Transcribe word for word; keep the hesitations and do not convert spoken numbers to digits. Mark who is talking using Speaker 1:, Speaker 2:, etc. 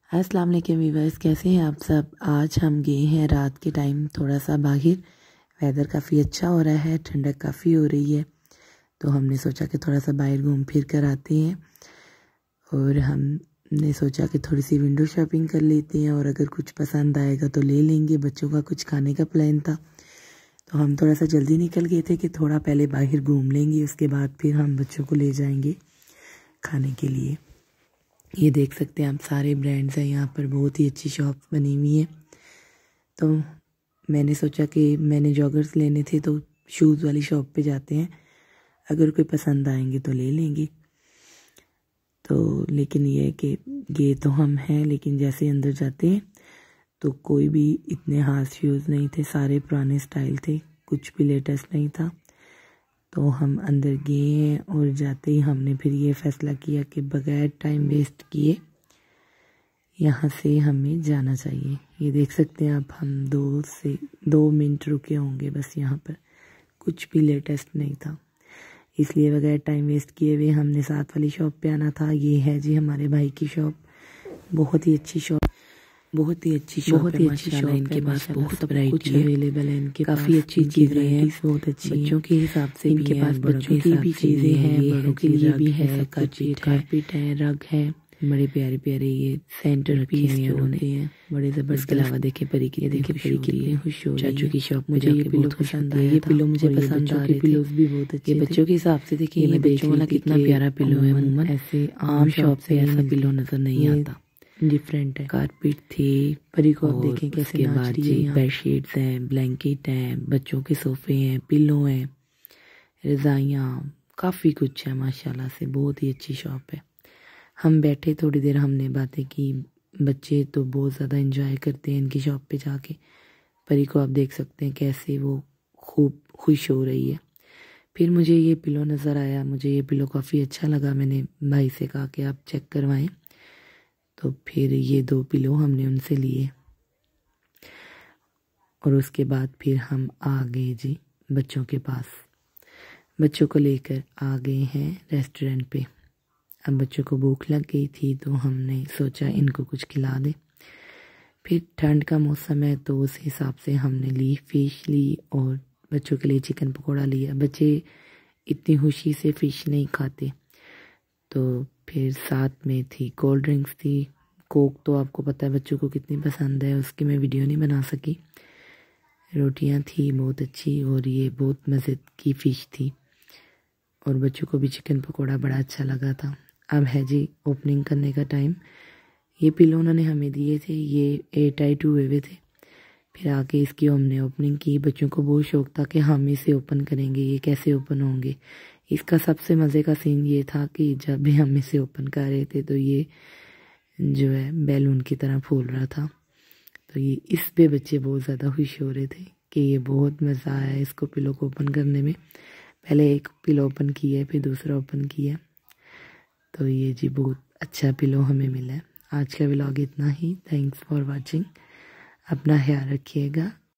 Speaker 1: अस्सलाम वालेकुम व्यूअर्स, कैसे हैं आप सब। आज हम गए हैं रात के टाइम थोड़ा सा बाहर। वेदर काफ़ी अच्छा हो रहा है, ठंडक काफ़ी हो रही है, तो हमने सोचा कि थोड़ा सा बाहर घूम फिर कर आते हैं। और हमने सोचा कि थोड़ी सी विंडो शॉपिंग कर लेते हैं और अगर कुछ पसंद आएगा तो ले लेंगे। बच्चों का कुछ खाने का प्लान था, तो हम थोड़ा सा जल्दी निकल गए थे कि थोड़ा पहले बाहर घूम लेंगे, उसके बाद फिर हम बच्चों को ले जाएंगे खाने के लिए। ये देख सकते हैं आप, सारे ब्रांड्स हैं यहाँ पर, बहुत ही अच्छी शॉप बनी हुई है। तो मैंने सोचा कि मैंने जॉगर्स लेने थे तो शूज़ वाली शॉप पे जाते हैं, अगर कोई पसंद आएंगे तो ले लेंगे। तो लेकिन ये है कि ये तो हम हैं, लेकिन जैसे अंदर जाते हैं तो कोई भी इतने हार्श शूज़ नहीं थे, सारे पुराने स्टाइल थे, कुछ भी लेटेस्ट नहीं था। तो हम अंदर गए हैं और जाते ही हमने फिर ये फ़ैसला किया कि बग़ैर टाइम वेस्ट किए यहाँ से हमें जाना चाहिए। ये देख सकते हैं आप, हम दो से दो मिनट रुके होंगे बस, यहाँ पर कुछ भी लेटेस्ट नहीं था, इसलिए बग़ैर टाइम वेस्ट किए हुए हमने साथ वाली शॉप पे आना था। ये है जी हमारे भाई की शॉप, बहुत ही अच्छी शॉप, बहुत ही अच्छी शॉप बहुत ही अच्छी शॉप है। इनके पास बहुत वैरायटी अवेलेबल है, इनके काफ़ी अच्छी चीज़ें हैं, बहुत अच्छी बच्चों के हिसाब से इनके पास बच्चों की भी चीज़ें हैं, बड़ों के लिए भी है, कारपेट कारपेट है, रग है, बड़े प्यारे प्यारे ये सेंटर पीस होते हैं, बड़े ज़बरदस्त। इसके अलावा देखिए परी की, देखिए परी कितनी खुश हो रही है। चाचू की शॉप मुझे ये पिलो पसंद आया, ये पिलो मुझे पसंद आ रहे थे, पिलोज भी बहुत अच्छे। ये बच्चों के हिसाब से देखिए, ये बच्चों वाला कितना प्यारा पिलो है। अमूमन ऐसे आम शॉप से ऐसा पिलो नज़र नहीं आता, डिफरेंट है। कारपेट थी, परी को आप देखें कैसे नाच रही है। बेडशीट्स हैं, ब्लैंकेट हैं, बच्चों के सोफे हैं, पिलो हैं, रज़ाइयाँ, काफ़ी कुछ है माशाल्लाह से, बहुत ही अच्छी शॉप है। हम बैठे थोड़ी देर, हमने बातें की। बच्चे तो बहुत ज़्यादा एंजॉय करते हैं इनकी शॉप पे जाके। परी को आप देख सकते हैं कैसे वो खूब खुश हो रही है। फिर मुझे ये पिलो नज़र आया, मुझे ये पिलो काफ़ी अच्छा लगा। मैंने भाई से कहा कि आप चेक करवाएं, तो फिर ये दो पिलो हमने उनसे लिए और उसके बाद फिर हम आ गए जी बच्चों के पास। बच्चों को लेकर आ गए हैं रेस्टोरेंट पे। अब बच्चों को भूख लग गई थी तो हमने सोचा इनको कुछ खिला दे। फिर ठंड का मौसम है तो उस हिसाब से हमने ली फ़िश ली और बच्चों के लिए चिकन पकौड़ा लिया। बच्चे इतनी खुशी से फ़िश नहीं खाते, तो फिर साथ में थी कोल्ड ड्रिंक्स थी, कोक तो आपको पता है बच्चों को कितनी पसंद है, उसकी मैं वीडियो नहीं बना सकी। रोटियां थी बहुत अच्छी और ये बहुत मज़े की फ़िश थी और बच्चों को भी चिकन पकौड़ा बड़ा अच्छा लगा था। अब है जी ओपनिंग करने का टाइम। ये पिलो उन्होंने हमें दिए थे, ये एयर टाइट हुए हुए थे। फिर आके इसकी हमने ओपनिंग की। बच्चों को बहुत शौक था कि हम इसे ओपन करेंगे, ये कैसे ओपन होंगे। इसका सबसे मज़े का सीन ये था कि जब भी हम इसे ओपन कर रहे थे तो ये जो है बैलून की तरह फूल रहा था। तो ये इस पे बच्चे बहुत ज़्यादा खुश हो रहे थे कि ये बहुत मज़ा आया इसको पिलो को ओपन करने में। पहले एक पिलो ओपन किया है, फिर दूसरा ओपन किया, तो ये जी बहुत अच्छा पिलो हमें मिला है। आज का व्लॉग इतना ही। Thanks for watching. अपना ख्याल रखिएगा।